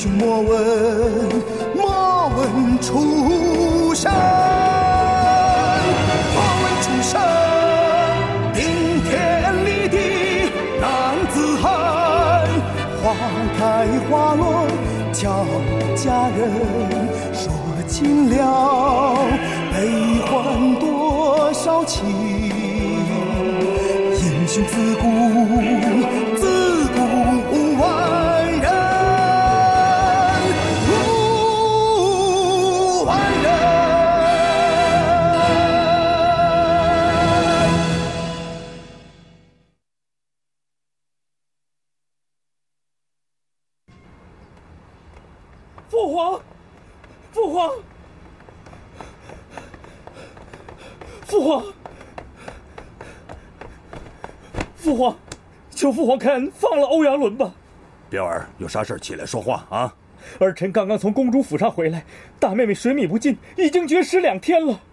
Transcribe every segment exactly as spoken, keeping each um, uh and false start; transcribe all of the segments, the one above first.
雄莫问，莫问出身，莫问出身，顶天立地男子汉，花开花落叫佳人，说尽了悲欢多少情，英雄自古自古无完人，无完人。 父皇，父皇，父皇，父皇，求父皇开恩，放了欧阳伦吧。 彪儿，有啥事起来说话啊！ 儿臣刚刚从公主府上回来，大妹妹水米不进，已经绝食两天了。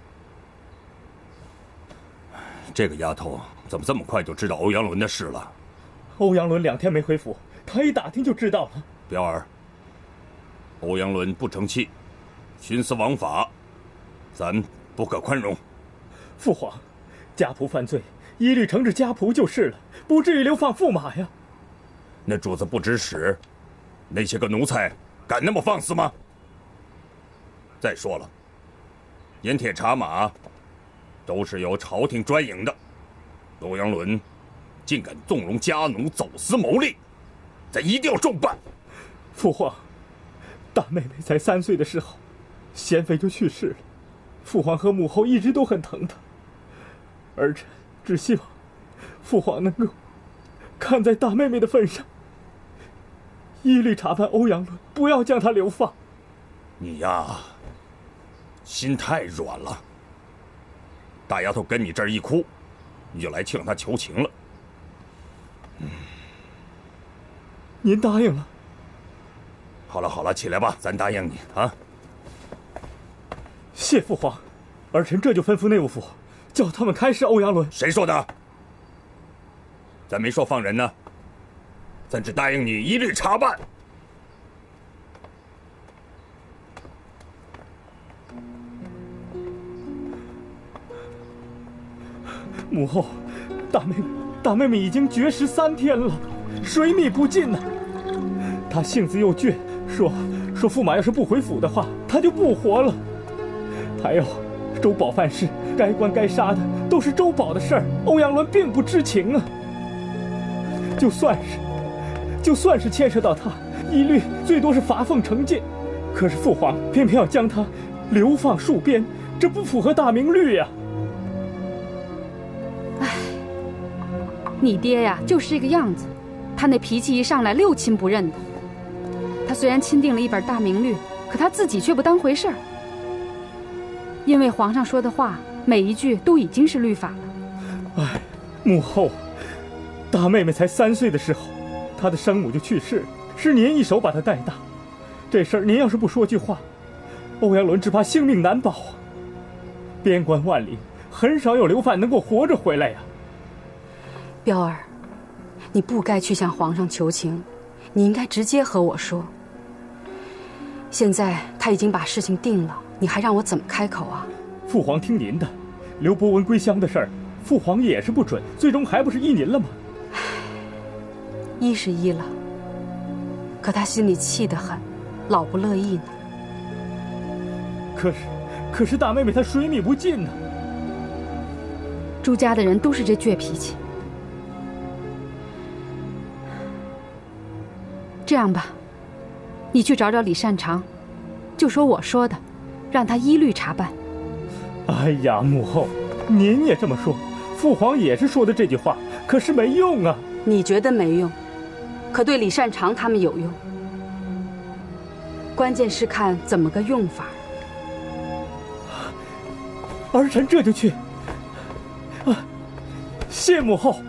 这个丫头怎么这么快就知道欧阳伦的事了？ 欧阳伦两天没回府，她一打听就知道了。 彪儿，欧阳伦不成器，徇私枉法，咱不可宽容。 父皇，家仆犯罪，一律惩治家仆就是了，不至于流放驸马呀。 那主子不知使，那些个奴才敢那么放肆吗？再说了，盐铁茶马都是由朝廷专营的，欧阳伦竟敢纵容家奴走私牟利，咱一定要重办。 父皇，大妹妹才三岁的时候，贤妃就去世了，父皇和母后一直都很疼她，儿臣只希望父皇能够看在大妹妹的份上，一律查办欧阳伦，不要将她流放。 你呀，心太软了。大丫头跟你这儿一哭，你就来向她求情了。 嗯，您答应了。 好了好了，起来吧，咱答应你啊。 谢父皇，儿臣这就吩咐内务府，叫他们开释欧阳伦。 谁说的？咱没说放人呢，咱只答应你一律查办。 母后，大妹妹，大妹妹已经绝食三天了，水米不进呢。她性子又倔，说说驸马要是不回府的话，她就不活了。还有周宝犯事，该关该杀的都是周宝的事儿，欧阳伦并不知情啊。就算是，就算是牵涉到他，一律最多是罚俸惩戒。可是父皇偏偏要将他流放戍边，这不符合大明律呀。 唉，你爹呀，就是这个样子。他那脾气一上来，六亲不认的。他虽然钦定了一本大明律，可他自己却不当回事儿。因为皇上说的话，每一句都已经是律法了。 唉，母后，大妹妹才三岁的时候，她的生母就去世了，是您一手把她带大。这事儿您要是不说句话，欧阳伦只怕性命难保啊。边关万里，很少有流犯能够活着回来呀。 彪儿，你不该去向皇上求情，你应该直接和我说。现在他已经把事情定了，你还让我怎么开口啊？ 父皇听您的，刘伯温归乡的事儿，父皇也是不准，最终还不是依您了吗？ 依是依了，可他心里气得很，老不乐意呢。 可是，可是大妹妹她水米不进呢。 朱家的人都是这倔脾气。这样吧，你去找找李善长，就说我说的，让他一律查办。 哎呀，母后，您也这么说，父皇也是说的这句话，可是没用啊。 你觉得没用，可对李善长他们有用。关键是看怎么个用法。 儿臣这就去。啊，谢母后。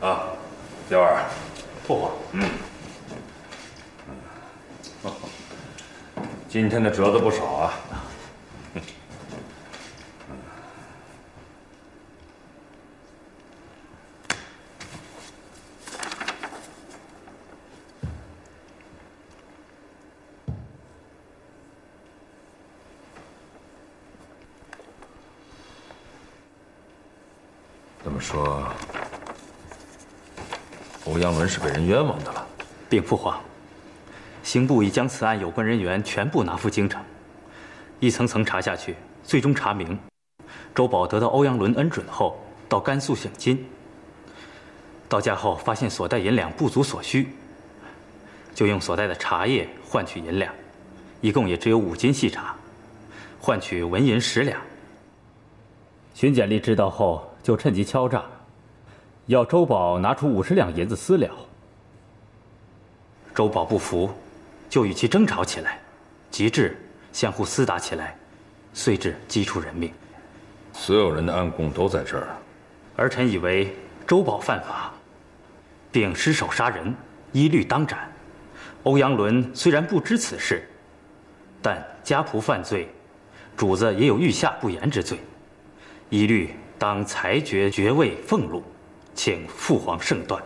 啊，娇儿， 父皇， 嗯，今天的折子不少啊。 这么说，欧阳伦是被人冤枉的了。 禀父皇，刑部已将此案有关人员全部拿赴京城，一层层查下去，最终查明，周宝得到欧阳伦恩准后，到甘肃省金，到家后发现所带银两不足所需，就用所带的茶叶换取银两，一共也只有五斤细茶，换取纹银十两。巡检吏知道后，就趁机敲诈，要周宝拿出五十两银子私了。周宝不服，就与其争吵起来，极致相互厮打起来，遂致击出人命。 所有人的暗供都在这儿。 儿臣以为周宝犯法，并失手杀人，依律当斩。欧阳伦虽然不知此事，但家仆犯罪，主子也有御下不严之罪，一律当裁决爵位俸禄，请父皇圣断。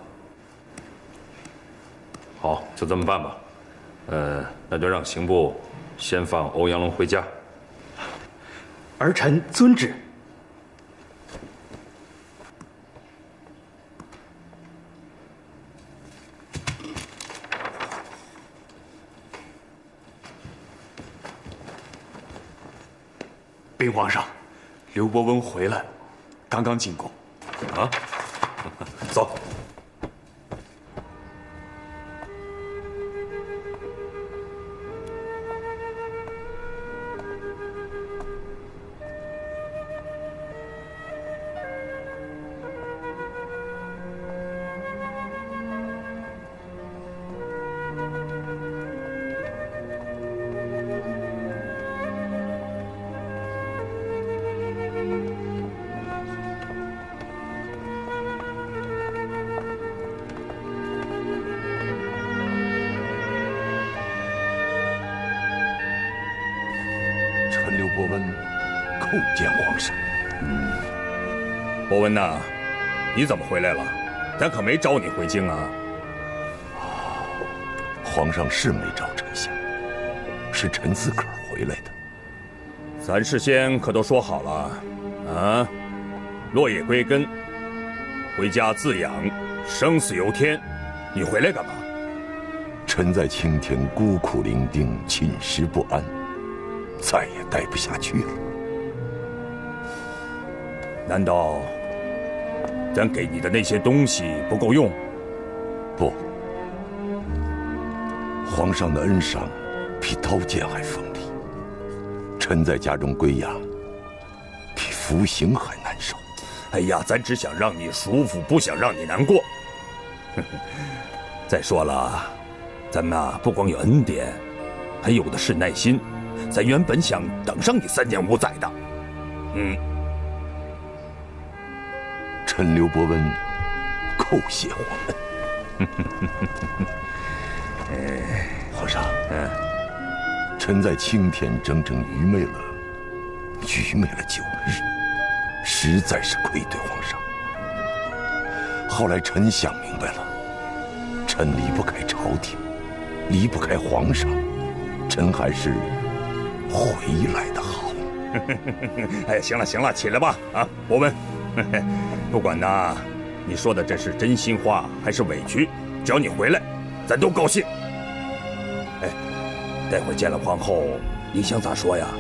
好，就这么办吧。呃，那就让刑部先放欧阳伦回家。 儿臣遵旨。 禀皇上，刘伯温回来，刚刚进宫。 啊，走。 刘伯温叩见皇上。 嗯，伯温呐，你怎么回来了？咱可没召你回京啊。 皇上是没召丞相，是臣自个儿回来的。 咱事先可都说好了，啊，落叶归根，回家自养，生死由天。你回来干嘛？ 臣在青田孤苦伶仃，寝食不安。再也待不下去了。 难道咱给你的那些东西不够用？ 不，皇上的恩赏比刀剑还锋利。臣在家中归养，比服刑还难受。 哎呀，咱只想让你舒服，不想让你难过。再说了，咱们啊，不光有恩典，还有的是耐心。咱原本想等上你三年五载的，嗯。 臣刘伯温叩谢皇恩。 哎， 皇上，嗯，臣在青田整整愚昧了，愚昧了九日，实在是愧对皇上。后来臣想明白了，臣离不开朝廷，离不开皇上，臣还是回来的好。 哎，行了行了，起来吧，啊，伯温，不管呐，你说的这是真心话还是委屈，只要你回来，咱都高兴。哎，待会儿见了皇后，你想咋说呀？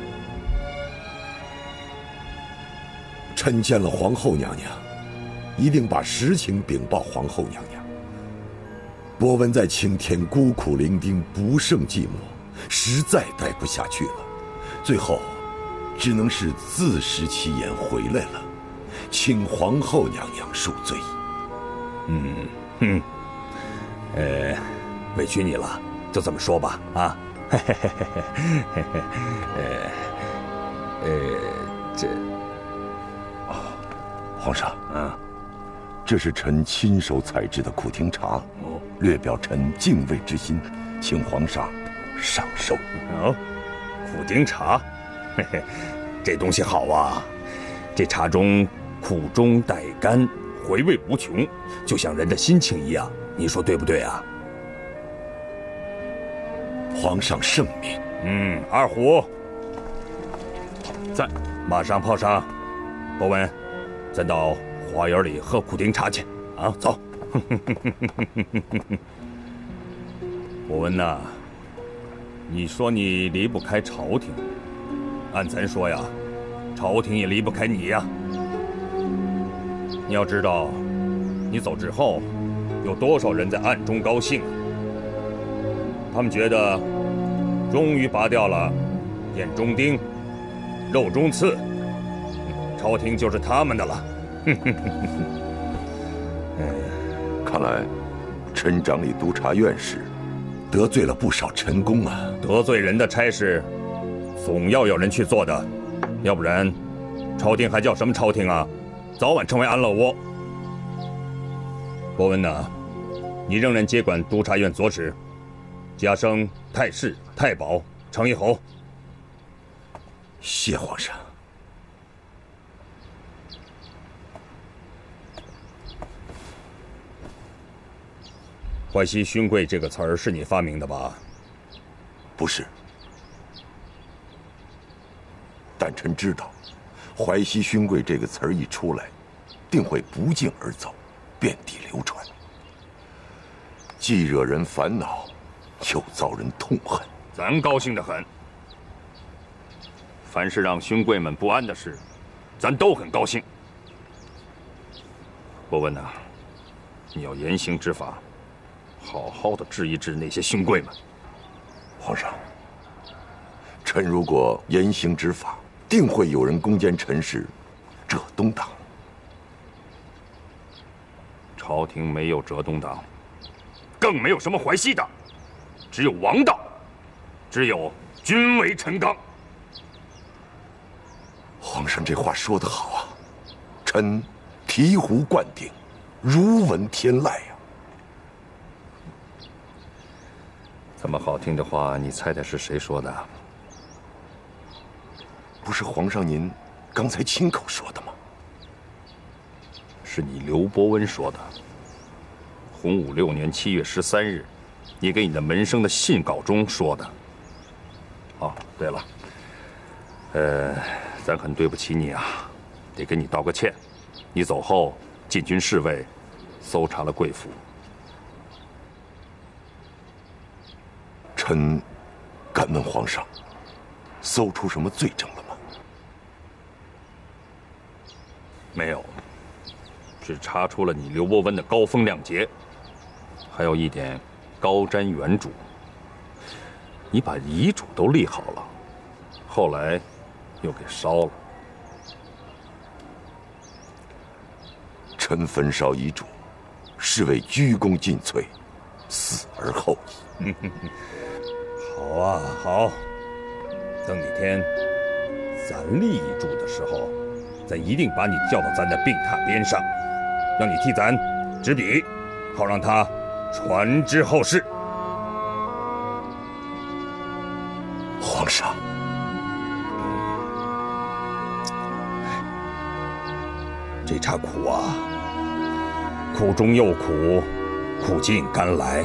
臣见了皇后娘娘，一定把实情禀报皇后娘娘。伯温在青天孤苦伶仃，不胜寂寞，实在待不下去了，最后只能是自食其言回来了，请皇后娘娘恕罪。 嗯哼，呃，委屈你了，就这么说吧，啊，嘿嘿嘿嘿嘿嘿，呃，呃，这， 哦，皇上， 啊， 这是臣亲手采制的苦葶茶，略表臣敬畏之心，请皇上赏受。 哦，苦葶茶，嘿嘿，这东西好啊！这茶中苦中带甘，回味无穷，就像人的心情一样。你说对不对啊？ 皇上圣明。 嗯，二虎在， 马上泡上。博文，咱到花园里喝苦葶茶去啊！走。博文呐，你说你离不开朝廷，按咱说呀，朝廷也离不开你呀。你要知道，你走之后，有多少人在暗中高兴啊？他们觉得，终于拔掉了眼中钉、肉中刺，朝廷就是他们的了。 看来，臣掌理督察院时，得罪了不少臣工啊。 得罪人的差事，总要有人去做的，要不然，朝廷还叫什么朝廷啊？早晚成为安乐窝。博文呐，你仍然接管督察院左史，加升太师、太保、成一侯。 谢皇上。 淮西勋贵这个词儿是你发明的吧？ 不是，但臣知道，淮西勋贵这个词儿一出来，定会不胫而走，遍地流传，既惹人烦恼，又遭人痛恨。 咱高兴得很。凡是让勋贵们不安的事，咱都很高兴。博文呐，你要严刑执法，好好的治一治那些勋贵们。 皇上，臣如果严刑执法，定会有人攻坚臣氏，浙东党。 朝廷没有浙东党，更没有什么淮西党，只有王道，只有君为臣纲。 皇上这话说得好啊，臣醍醐灌顶，如闻天籁呀。 这么好听的话，你猜猜是谁说的？ 不是皇上您刚才亲口说的吗？ 是你刘伯温说的。洪武六年七月十三日，你给你的门生的信稿中说的。哦，对了，呃，咱很对不起你啊，得给你道个歉。你走后，禁军侍卫搜查了贵府。 臣敢问皇上，搜出什么罪证了吗？ 没有，只查出了你刘伯温的高风亮节，还有一点高瞻远瞩。你把遗嘱都立好了，后来又给烧了。 臣焚烧遗嘱，是为鞠躬尽瘁，死而后已。 好啊，好。等哪天咱立遗嘱的时候，咱一定把你叫到咱的病榻边上，让你替咱执笔，好让他传之后世。 皇上， 这茶苦啊，苦中又苦，苦尽甘来。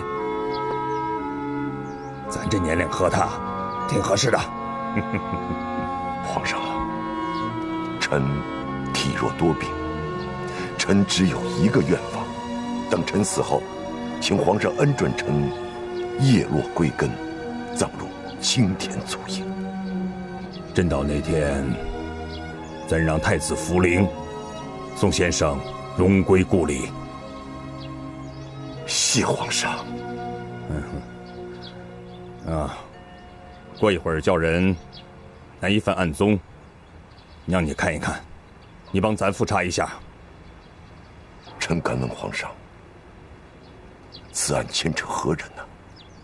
咱这年龄喝它，挺合适的。 皇上啊，臣体弱多病，臣只有一个愿望，等臣死后，请皇上恩准臣叶落归根，葬入青田祖茔。 真到那天，咱让太子福临，宋先生荣归故里。 谢皇上。 嗯哼。啊，过一会儿叫人拿一份案宗，让你看一看，你帮咱复查一下。 臣敢问皇上，此案牵扯何人呢？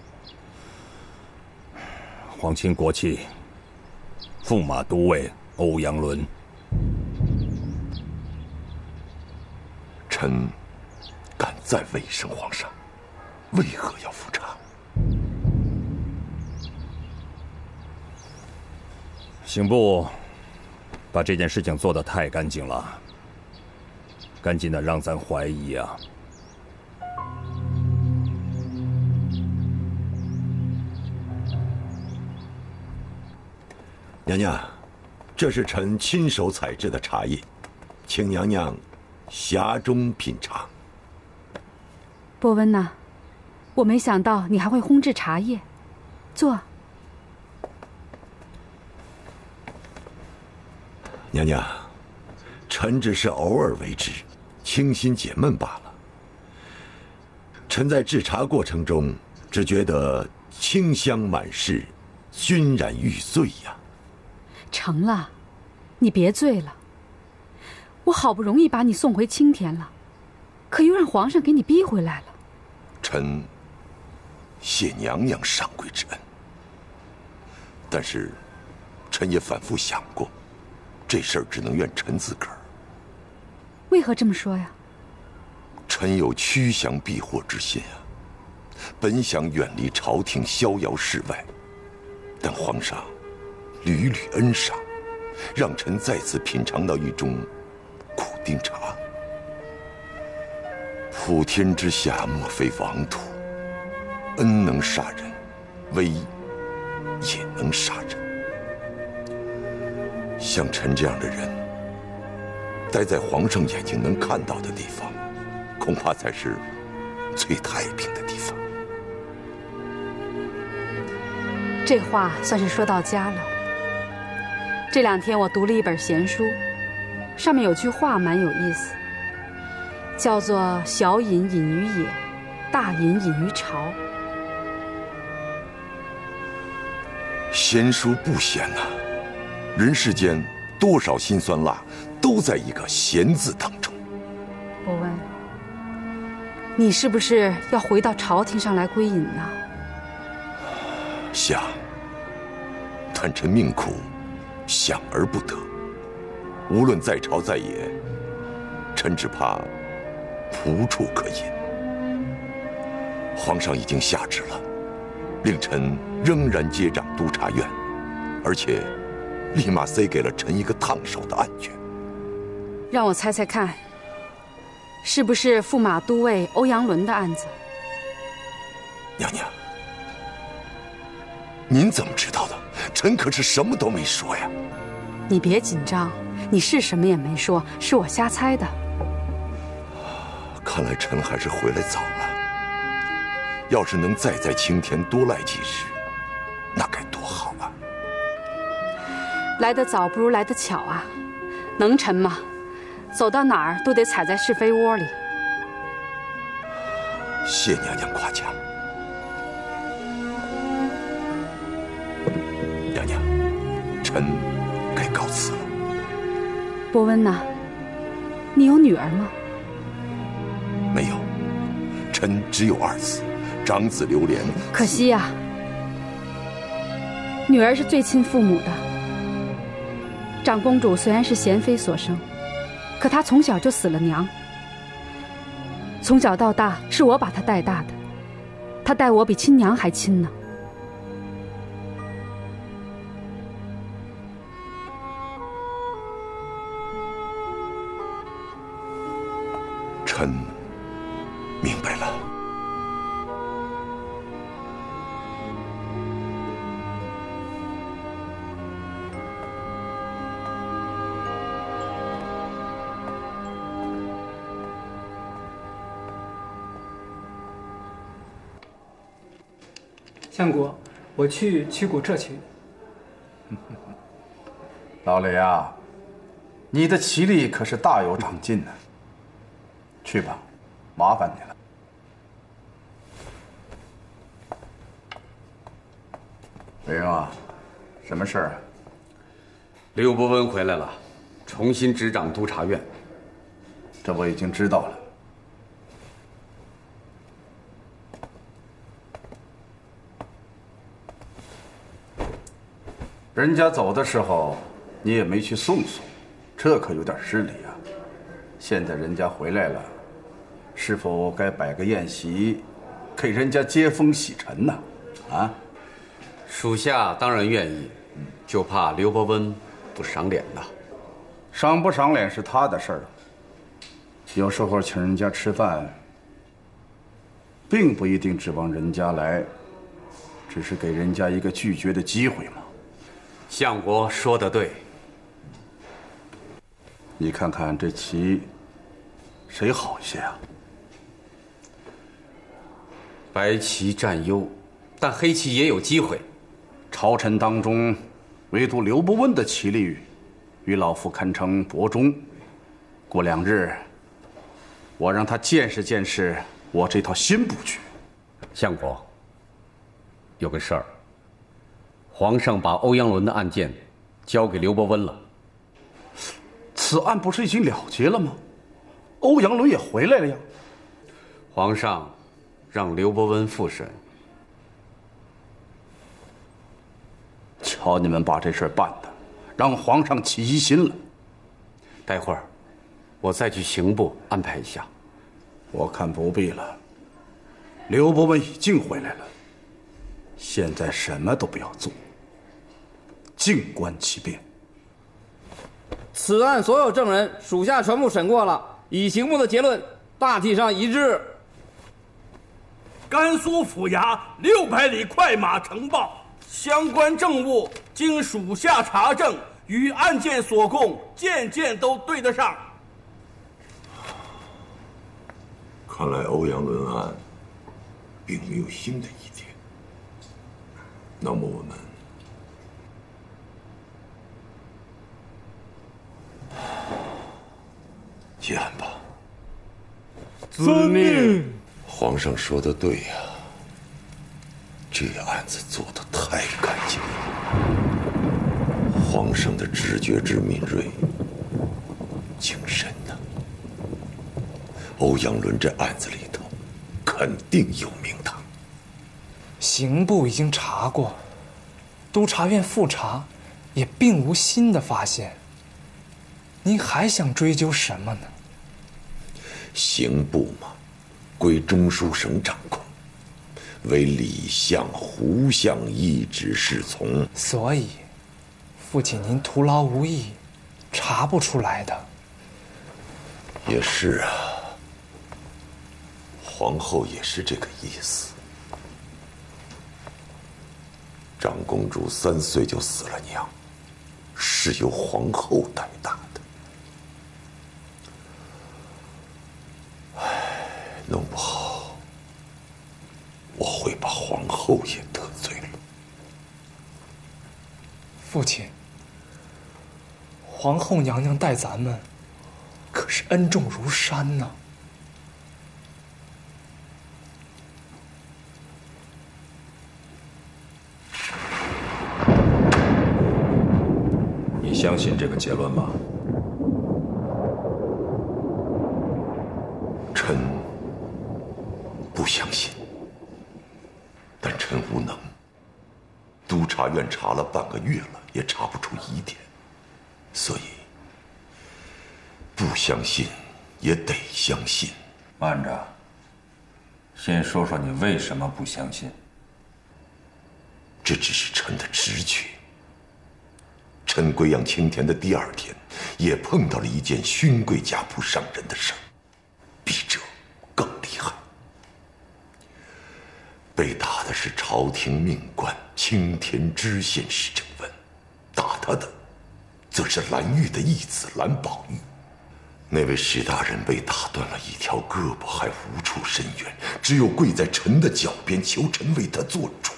皇亲国戚，驸马都尉欧阳伦。 臣敢再问一声皇上，为何要复查？ 刑部把这件事情做得太干净了，干净的让咱怀疑啊。 娘娘，这是臣亲手采制的茶叶，请娘娘匣中品尝。 波温呐，我没想到你还会烘制茶叶，坐。 娘娘，臣只是偶尔为之，清心解闷罢了。臣在制茶过程中，只觉得清香满室，熏染欲醉呀。 成了，你别醉了。我好不容易把你送回青天了，可又让皇上给你逼回来了。 臣谢娘娘上贵之恩，但是臣也反复想过，这事儿只能怨臣自个儿。 为何这么说呀？ 臣有驱降避祸之心啊，本想远离朝廷，逍遥世外，但皇上屡屡恩赏，让臣再次品尝到一种苦丁茶。普天之下莫非王土，恩能杀人，威也能杀人。像臣这样的人，待在皇上眼睛能看到的地方，恐怕才是最太平的地方。 这话算是说到家了。这两天我读了一本闲书，上面有句话蛮有意思，叫做“小隐隐于野，大隐隐于朝”。 闲书不闲呐、啊，人世间多少辛酸辣，都在一个“闲”字当中。 波温，你是不是要回到朝廷上来归隐呢？ 想，但臣命苦，想而不得。无论在朝在野，臣只怕无处可隐。皇上已经下旨了，令臣仍然接掌督察院，而且立马塞给了臣一个烫手的案卷。 让我猜猜看，是不是驸马都尉欧阳伦的案子？ 娘娘，您怎么知道的？臣可是什么都没说呀。 你别紧张，你是什么也没说，是我瞎猜的。 看来臣还是回来早了。要是能再在青天多赖几日，那该多好啊！ 来得早不如来得巧啊，能臣吗？走到哪儿都得踩在是非窝里。 谢娘娘夸奖。娘娘，臣该告辞了。 波温呐，你有女儿吗？ 没有，臣只有二子，长子刘莲。 可惜呀、啊，女儿是最亲父母的。长公主虽然是贤妃所生，可她从小就死了娘。从小到大是我把她带大的，她待我比亲娘还亲呢。 臣明白了。 相国，我去曲谷浙去。 老雷啊，你的棋力可是大有长进呢。去吧，麻烦你了。伟荣啊，什么事儿啊？ 刘伯温回来了，重新执掌督察院。 这我已经知道了。人家走的时候，你也没去送送，这可有点失礼啊。现在人家回来了， 是否该摆个宴席，给人家接风洗尘呢？啊， 属下当然愿意，就怕刘伯温不赏脸呐。 赏不赏脸是他的事儿。有时候请人家吃饭，并不一定指望人家来，只是给人家一个拒绝的机会嘛。 相国说得对。 你看看这棋，谁好一些啊？ 白棋占优，但黑棋也有机会。 朝臣当中，唯独刘伯温的棋力与老夫堪称伯仲。过两日，我让他见识见识我这套新布局。 相国，有个事儿，皇上把欧阳伦的案件交给刘伯温了。 此案不是已经了结了吗？欧阳伦也回来了呀。 皇上让刘伯温复审。 瞧你们把这事儿办的，让皇上起疑心了。 待会儿我再去刑部安排一下。 我看不必了。刘伯温已经回来了，现在什么都不要做，静观其变。 此案所有证人，属下全部审过了，以刑部的结论大体上一致。 甘肃府衙六百里快马呈报，相关证物经属下查证，与案件所供件件都对得上。 看来欧阳伦案并没有新的疑点，那么我们结案吧。 遵命。 皇上说的对呀，这案子做得太干净了。皇上的直觉之敏锐，精深呐。欧阳伦这案子里头，肯定有名堂。 刑部已经查过，督察院复查，也并无新的发现。您还想追究什么呢？ 刑部嘛，归中书省掌控，为李相、胡相一直侍从。 所以，父亲您徒劳无益，查不出来的。 也是啊，皇后也是这个意思。长公主三岁就死了娘，是由皇后带大的。弄不好，我会把皇后也得罪了。 父亲，皇后娘娘待咱们，可是恩重如山呢。 你相信这个结论吗？ 臣不相信，但臣无能。督察院查了半个月了，也查不出疑点，所以不相信也得相信。 慢着，先说说你为什么不相信？ 这只是臣的直觉。臣归养青田的第二天，也碰到了一件勋贵家仆伤人的事儿，比这更厉害。被打的是朝廷命官青田知县石正文，打他的则是蓝玉的义子蓝宝玉。那位石大人被打断了一条胳膊，还无处伸冤，只有跪在臣的脚边，求臣为他做主。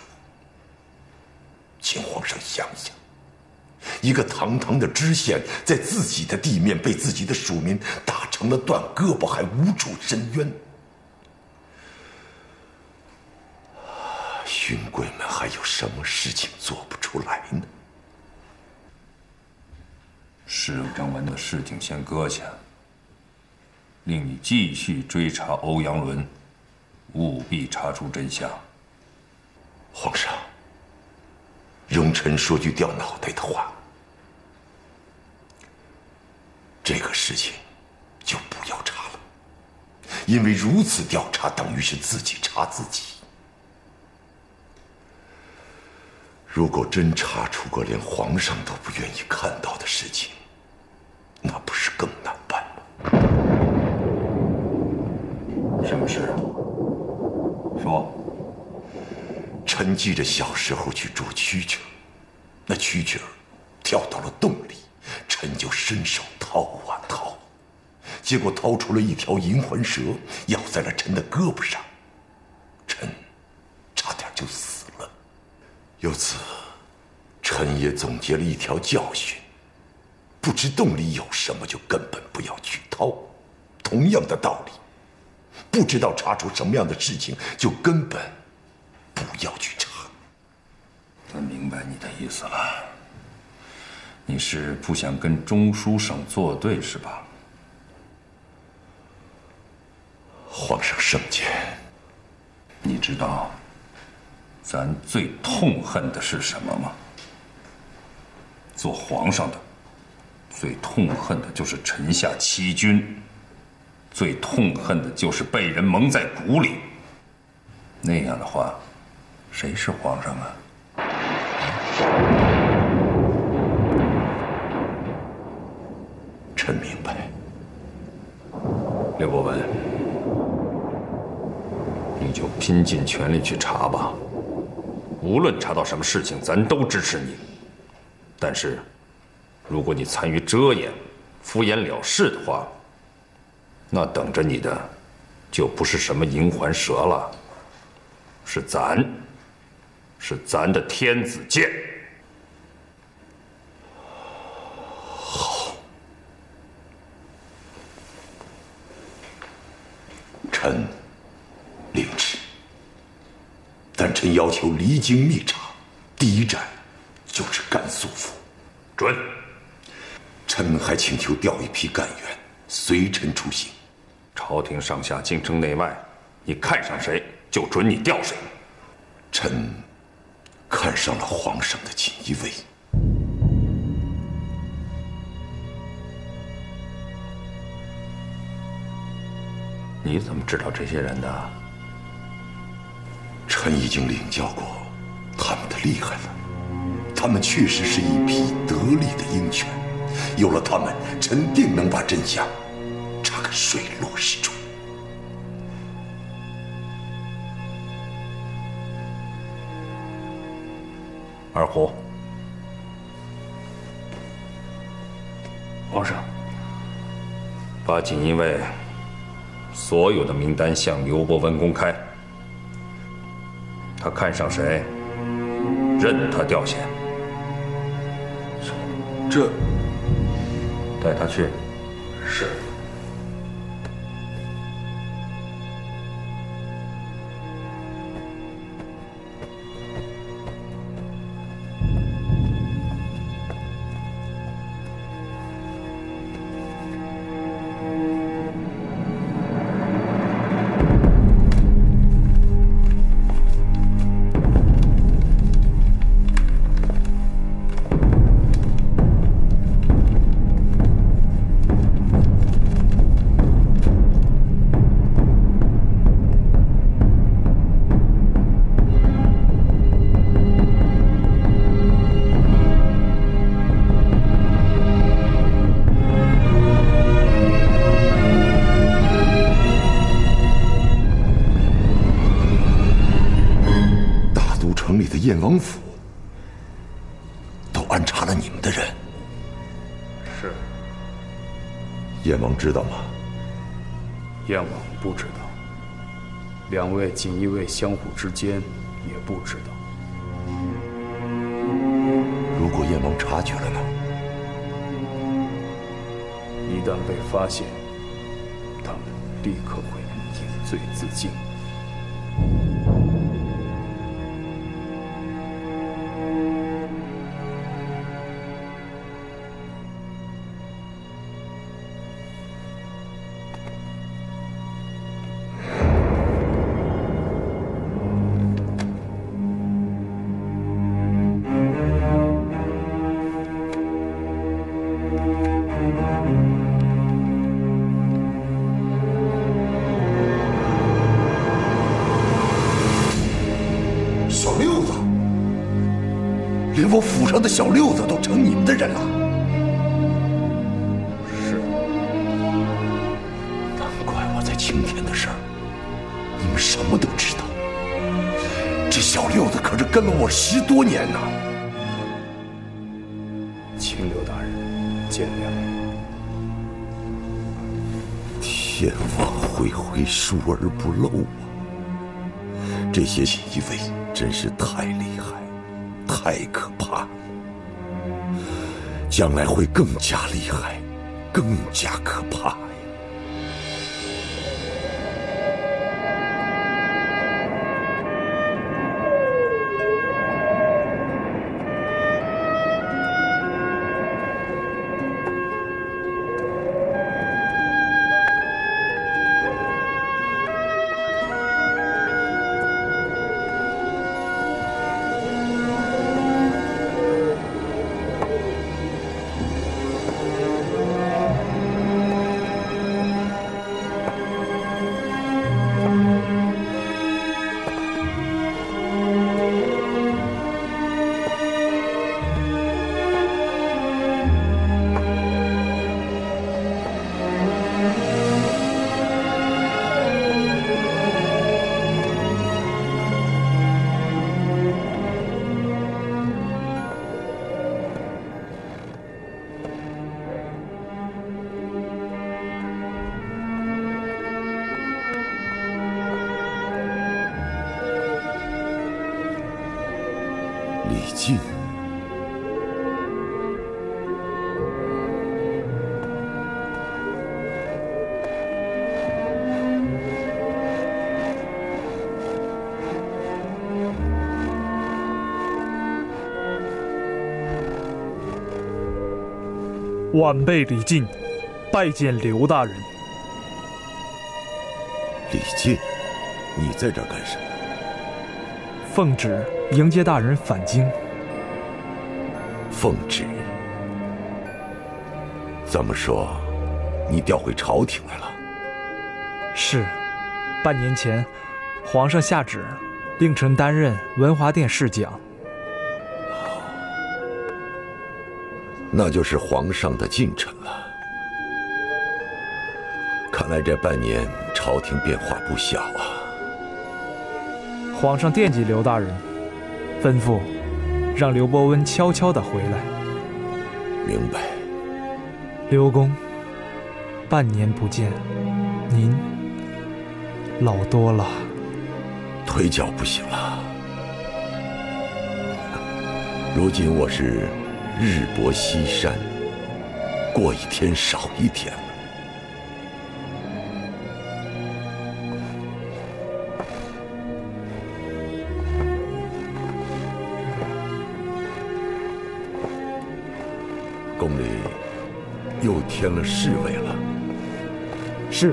请皇上想想，一个堂堂的知县，在自己的地面被自己的属民打成了断胳膊，还无处伸冤，勋贵们还有什么事情做不出来呢？ 石正文的事情先搁下，令你继续追查欧阳伦，务必查出真相。 皇上，容臣说句掉脑袋的话，这个事情就不要查了， 因为如此调查等于是自己查自己。如果真查出个连皇上都不愿意看到的事情，那不是更难办吗？ 什么事？说。 臣记着小时候去捉蛐蛐儿，那蛐蛐儿跳到了洞里，臣就伸手掏啊掏，结果掏出了一条银环蛇，咬在了臣的胳膊上，臣差点就死了。由此，臣也总结了一条教训：不知洞里有什么，就根本不要去掏。同样的道理，不知道查出什么样的事情，就根本不要去查。 我明白你的意思了，你是不想跟中书省作对是吧？ 皇上圣鉴， 你知道咱最痛恨的是什么吗？做皇上的最痛恨的就是臣下欺君，最痛恨的就是被人蒙在鼓里。那样的话，谁是皇上啊？ 臣明白。 刘伯温，你就拼尽全力去查吧，无论查到什么事情，咱都支持你。但是，如果你参与遮掩、敷衍了事的话，那等着你的就不是什么银环蛇了，是咱，是咱的天子剑。 好，臣领旨。但臣要求离京密查，第一站就是甘肃府。 准。 臣还请求调一批干员随臣出行。 朝廷上下、京城内外，你看上谁就准你调谁。 臣看上了皇上的锦衣卫。 你怎么知道这些人的？ 臣已经领教过他们的厉害了，他们确实是一匹得力的鹰犬，有了他们，臣定能把真相查个水落石出。 二虎， 皇上， 把锦衣卫所有的名单向刘伯温公开，他看上谁，任他调遣。 这， 带他去。 是。 燕王府都安插了你们的人。 是。 燕王知道吗？ 燕王不知道，两位锦衣卫相互之间也不知道。 如果燕王察觉了呢？ 一旦被发现，他们立刻会饮醉自尽。 我府上的小六子都成你们的人了。 是。 难怪我在青天的事儿，你们什么都知道。这小六子可是跟了我十多年呐。 请刘大人见谅。 天网恢恢，疏而不漏啊！这些一位真是太厉害，太可怕了。将来会更加厉害，更加可怕呀！李靖， 晚辈李靖，拜见刘大人。 李靖，你在这儿干什么？ 奉旨迎接大人返京。 奉旨？这么说，你调回朝廷来了？ 是，半年前，皇上下旨，令臣担任文华殿侍讲。 那就是皇上的近臣了。看来这半年朝廷变化不小啊。 皇上惦记刘大人，吩咐让刘伯温悄悄地回来。 明白。 刘公，半年不见，您老多了。 腿脚不行了。如今我是日薄西山，过一天少一天了。宫里又添了侍卫了。 是。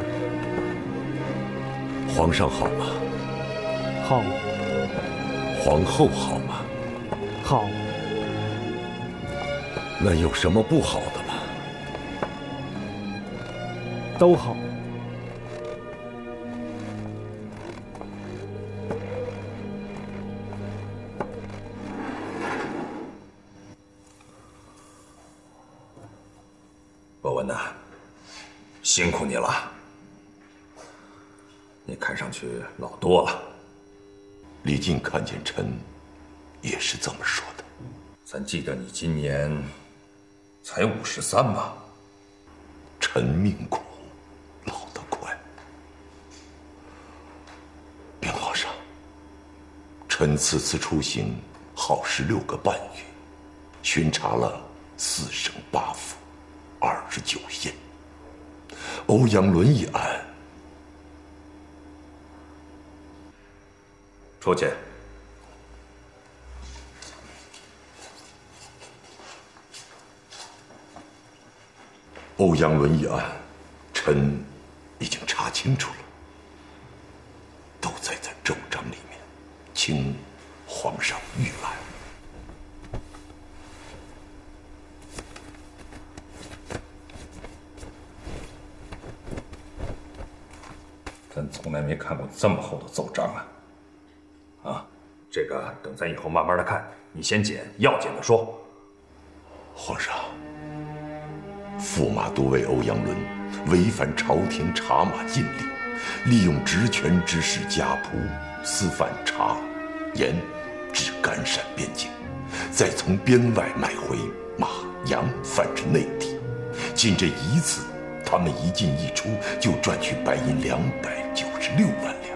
皇上好吗？ 好。 皇后好吗？ 好。 那有什么不好的吗？ 都好。 伯文呐，辛苦你了。你看上去老多了。 李靖看见臣，也是这么说的。 咱记得你今年才五十三吧？ 臣命苦，老得快。禀皇上，臣此次出行耗时六个半月，巡查了四省八府，二十九县。欧阳伦一案， 出去。 欧阳伦一案，臣已经查清楚了，都在咱奏章里面，请皇上预览。 咱从来没看过这么厚的奏章啊！啊， 这个等咱以后慢慢的看，你先捡要紧的说。 皇上，驸马都尉欧阳伦违反朝廷茶马禁令，利用职权指使家仆私贩茶、盐至甘陕边境，再从边外买回马、羊贩至内地。仅这一次，他们一进一出就赚取白银两百九十六万两。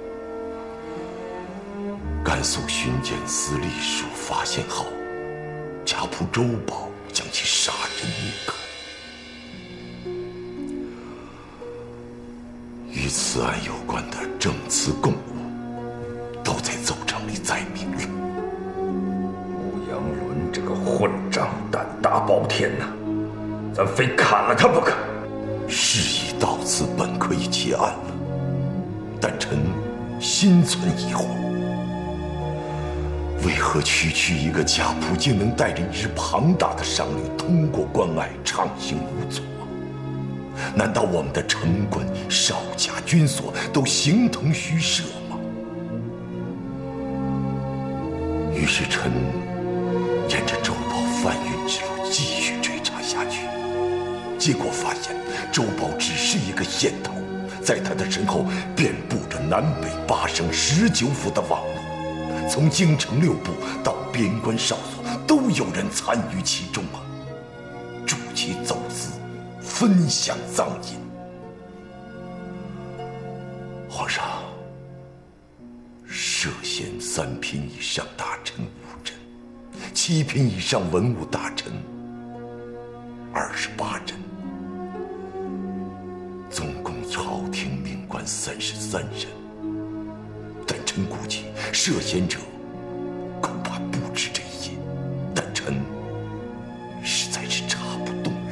甘肃巡检司隶署发现后，家仆周宝将其杀人灭口。与此案有关的证词供物，都在奏章里载明了。 欧阳伦这个混账，胆大包天呐！咱非砍了他不可。 事已到此，本可以结案了，但臣心存疑惑。为何区区一个家仆，竟能带着一支庞大的商旅通过关隘，畅行无阻？难道我们的城关、哨卡、军所都形同虚设吗？于是臣沿着周宝贩运之路继续追查下去，结果发现周宝只是一个线头，在他的身后遍布着南北八省十九府的网络，从京城六部到边关哨所，都有人参与其中啊！助其走私，分享赃银。皇上，涉嫌三品以上大臣五人，七品以上文武大臣二十八人，总共朝廷命官三十三人。但臣估计涉嫌者恐怕不止这些，但臣实在是查不动了。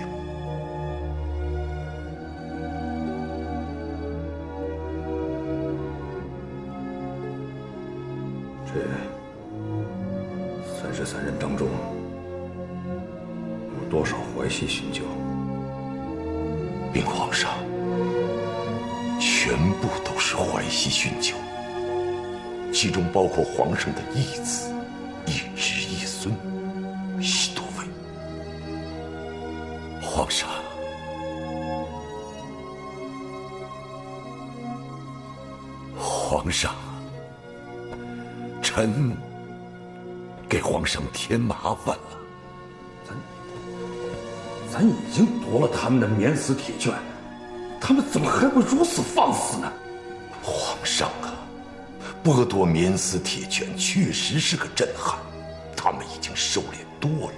这三十三人当中，有多少淮西巡酒？ 禀皇上，全部都是淮西巡酒，其中包括皇上的义子、义侄、义孙十多位。皇上，皇上，臣给皇上添麻烦了。 咱已经夺了他们的免死铁券，他们怎么还会如此放肆呢？ 皇上啊，剥夺免死铁券确实是个震撼，他们已经收敛多了。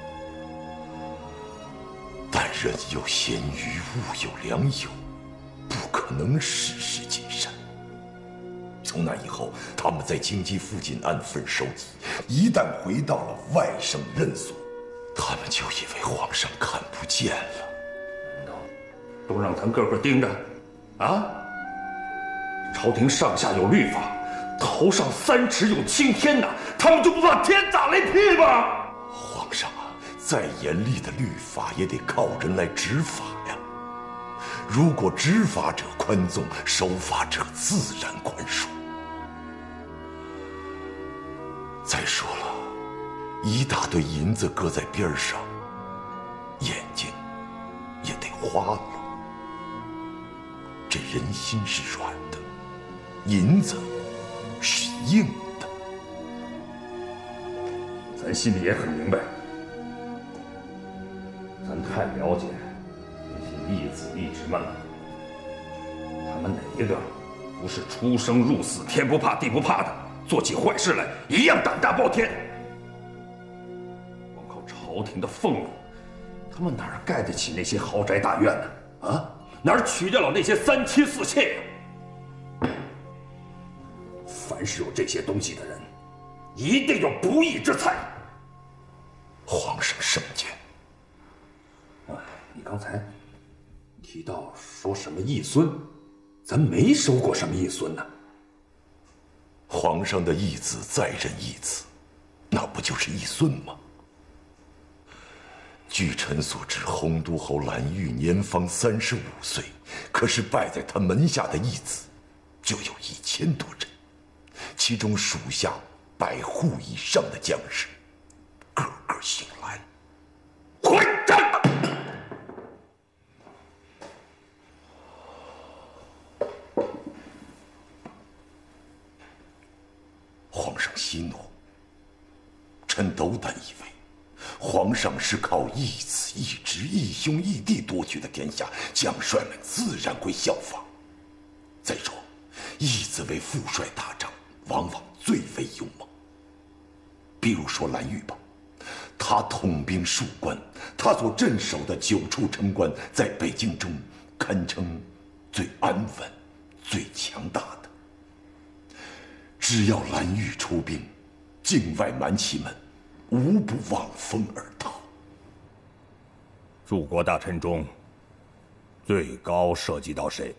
但人有咸鱼，物有良友，不可能事事尽善。从那以后，他们在京畿附近安分守己，一旦回到了外省任所，他们就以为皇上看不见了。 难道都让咱个个盯着？啊？朝廷上下有律法，头上三尺有青天呐，他们就不怕天打雷劈吗？ 皇上啊，再严厉的律法也得靠人来执法呀。如果执法者宽纵，守法者自然宽恕。再说了，一大堆银子搁在边上，眼睛也得花了。这人心是软的，银子是硬的。 咱心里也很明白，咱太了解那些义子义侄们了。他们哪一个不是出生入死，天不怕地不怕的，做起坏事来一样胆大包天。光靠朝廷的俸禄，他们哪儿盖得起那些豪宅大院呢？啊，哪儿娶得了那些三妻四妾呀？凡是有这些东西的人，一定有不义之财。 皇上圣鉴。 哎，你刚才提到说什么义孙，咱没收过什么义孙呢。 皇上的义子再任一子，那不就是义孙吗？据臣所知，洪都侯蓝玉年方三十五岁，可是拜在他门下的义子就有一千多人，其中属下百户以上的将士，个个醒来， 混账！ 皇上息怒，臣斗胆以为，皇上是靠一子一侄一兄一弟夺取的天下，将帅们自然会效仿。再说，义子为副帅打仗，往往最为勇猛。比如说蓝玉吧，他统兵数关，他所镇守的九处城关，在北京中堪称最安稳、最强大的。只要蓝玉出兵，境外蛮骑们无不望风而逃。 诸国大臣中，最高涉及到谁？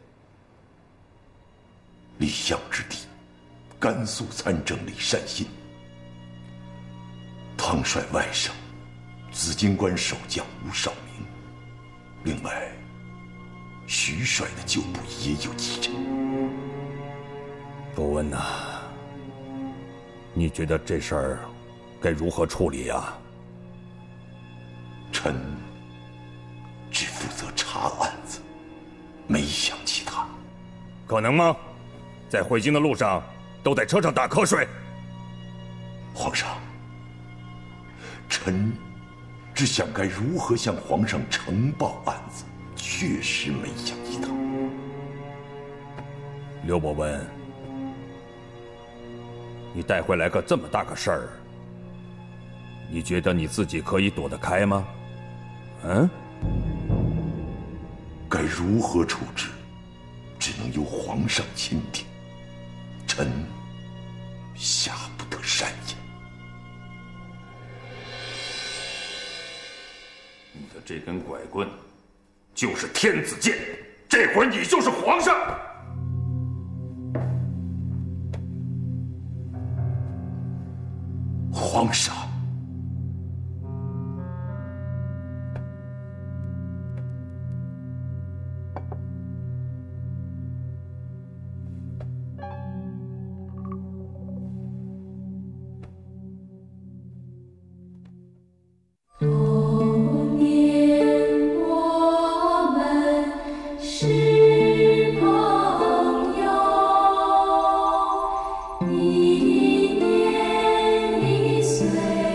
李相之弟，甘肃参政李善信。汤帅外甥，紫荆关守将吴绍明。另外，徐帅的旧部也有几人。 伯温呐，你觉得这事儿该如何处理呀？ 臣只负责查案子，没想其他。 可能吗？在回京的路上，都在车上打瞌睡。 皇上，臣只想该如何向皇上呈报案子，确实没想其他。 刘伯温，你带回来个这么大个事儿，你觉得你自己可以躲得开吗？嗯？ 该如何处置，只能由皇上钦定，臣下不得善言。 你的这根拐棍，就是天子剑，这会儿你就是皇上。 皇上， 一年一岁。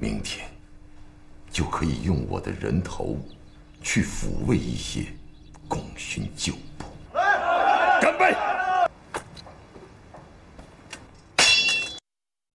明天就可以用我的人头去抚慰一些功勋旧部。 干杯！